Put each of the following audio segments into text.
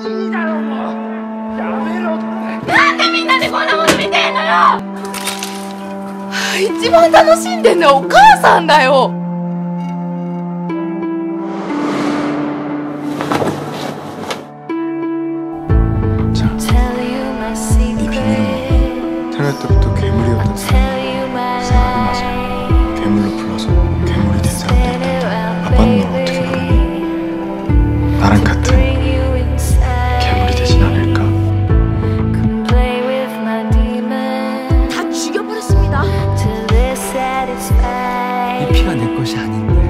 いいだろもうやめろって。 なんでみんなでこんなもの見てんのよ。一番楽しんでんのはお母さんだよ。 자, 이 비밀은 태어날 때부터 괴물이었던 사람. 생각이 맞아. 괴물로 불러서 괴물이 된 사람들인데 아빠는 널 어떻게 보니? 나랑 같은 괴물이 되진 않을까? 다 죽여버렸습니다. 이 피가 내 것이 아닌데.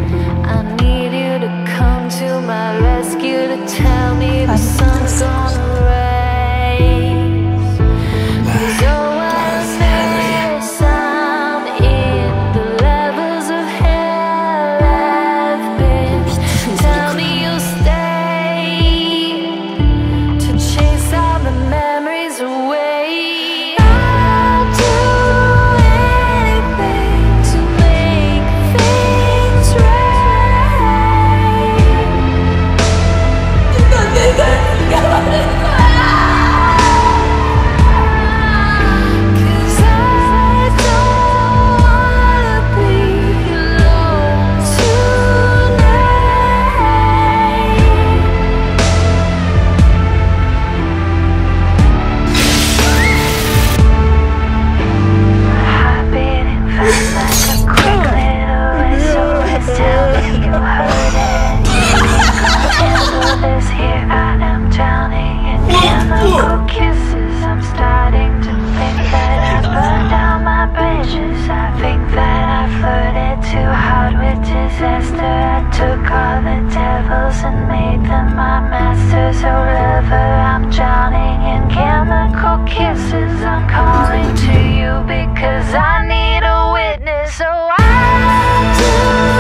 I took all the devils and made them my masters. Oh lover, I'm drowning in chemical kisses. I'm calling to you because I need a witness. So I do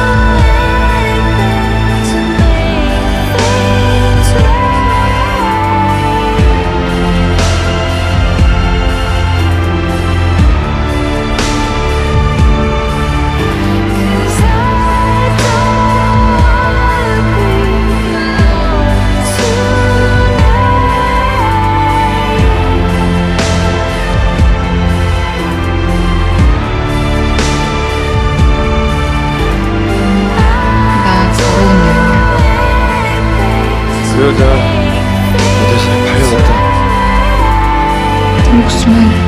anything to make things 그 여자 내 대신에 팔려갔다. 내 목숨은